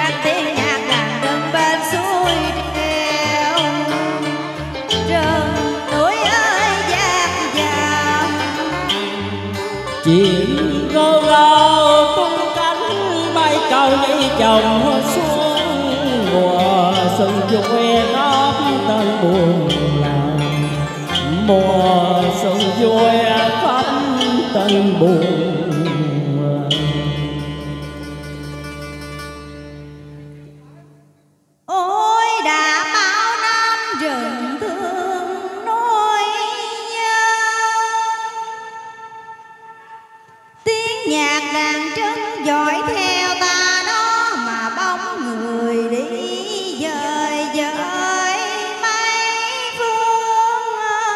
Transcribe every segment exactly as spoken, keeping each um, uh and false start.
vang tiếng nhạc đàn rừng bên suối treo. Rừng núi ơi dạt dào, chim gâu gâu tung cánh bay cao nhảy chồng xuống. Mùa xuân vui góp tên buồn làng, mùa xuân vui góp tên buồn. ôi đã bao năm rừng thương nối nhau, tiếng nhạc đàn trấn dõi theo ta đó mà bóng người đi dời dời mấy phương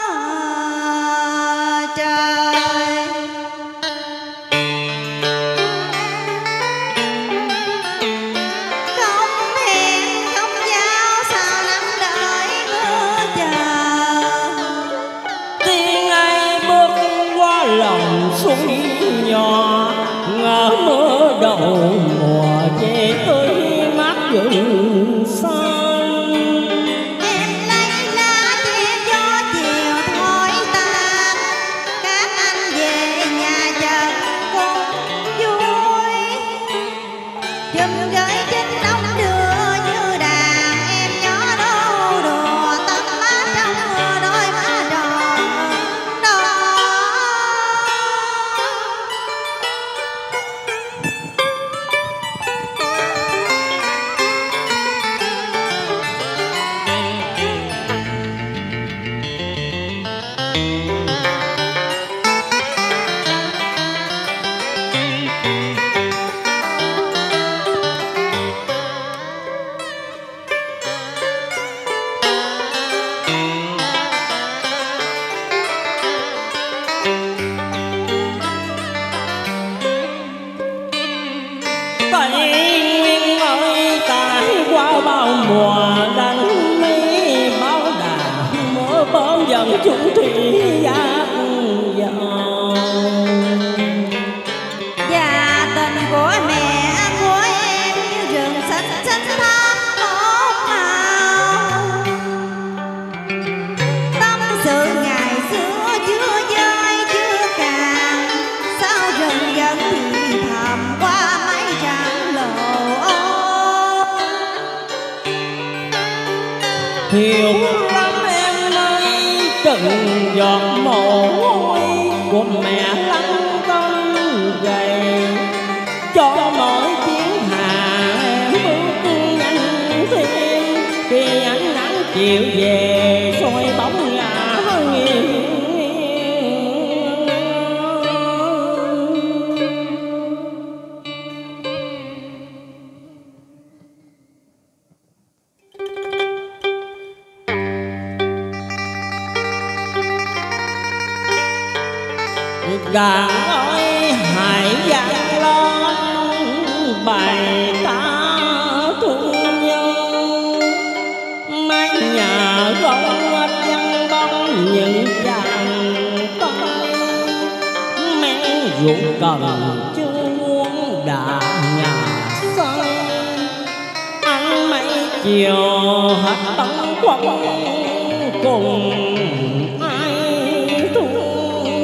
trời. Không hẹn không giao sao nắng đợi mưa chờ, Tiếng ai bước qua lòng suối nhỏ, ngỡ mưa đầu mùa về tới mát rừng xanh. em lấy lá che gió chiều thổi tan, các anh về nhà chờ cùng vui. Chùm gửi chính đông đưa như đàn, em nhỏ đâu đùa tắm mát trong mưa đôi má đỏ đỏ. Tây Nguyên ơi tải qua bao mùa đánh mấy báo đà, mưa bom dần chung thủy giác dào. Và tình của mẹ của em như rừng xanh xanh thắm một màu. Tâm sự ngày xưa chưa vơi chưa càng, sao rừng vẫn thì thầm qua mấy trăng lộ ô. Hiểu lắm em ơi từng giọt mồ hôi của mẹ lắng tâm gầy, cho mỗi tiếng hà em bước nhanh thêm. Khi ánh nắng chiều về soi bóng ngả nghiêng. Đàn ơi hãy dang lên bài ca thương nhân, mái nhà gông văng bóng những chàng tay. Men rượu cần chưa muốn đã nhà say, ăn mấy chiều hết tấm quăng cùng ai thương.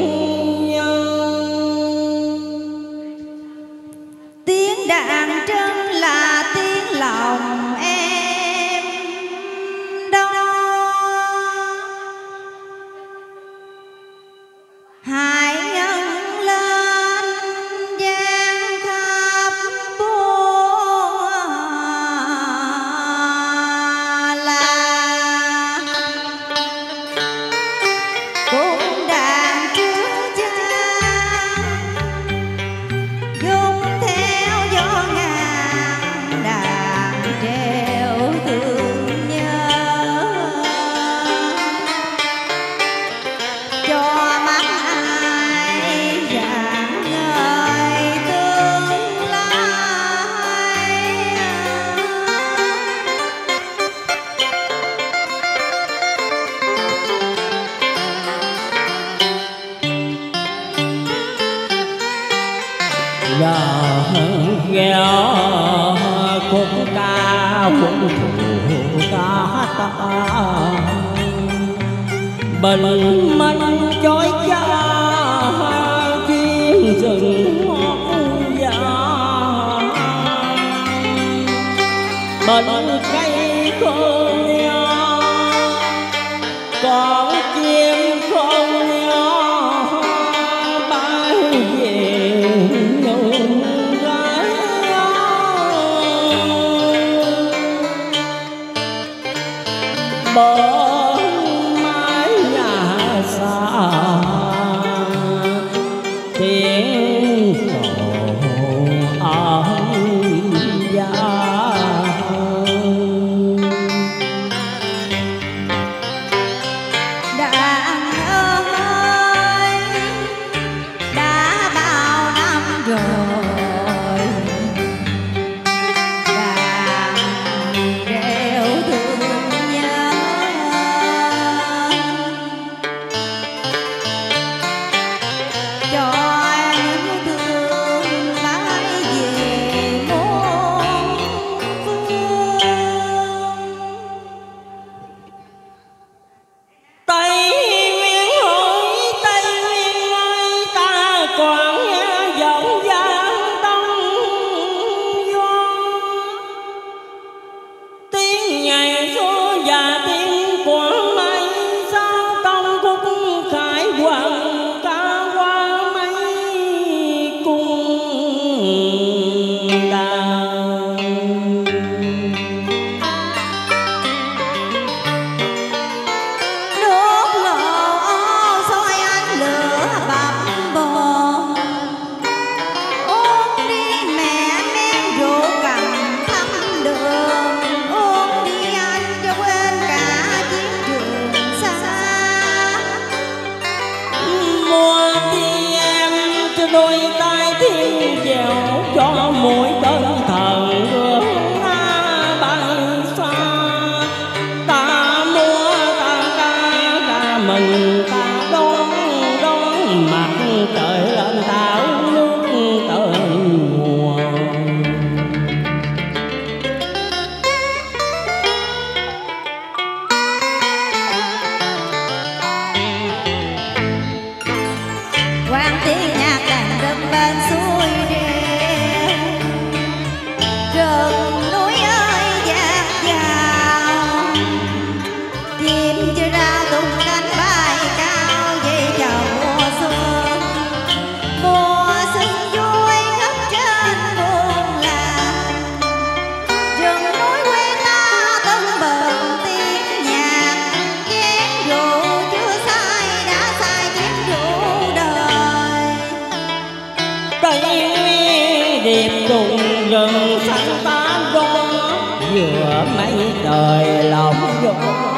Tiếng đàn trân là tiếng lòng em đó, hãy ngân lên gian khắp buôn la. khúc ca khúc thù ca ta bình minh chói cha chim rừng ngót dạ bên cây khôn nhớ con chim khôn nhớ bay về nương gái bên mái nhà xa tiếng cầu ân gia đôi tay thiên dẻo cho mỗi tên thần hương na bay xa ta mua ta ca ca mình ta đón đón mặt trời lên thảo nước tận mùa quang tiếng nhạc đàn râm bên suối đêm rừng núi ơi dạt dào chim chưa ra tung cánh bay cao về chào mùa xuân mùa xuân vui khắp trên buồn làng rừng núi quê ta tưng bừng tiếng nhạc chén rượu chưa say đã say chén rượu đời tây nguyên điệp đùng rừng xanh tám đó vừa mấy đời lòng gió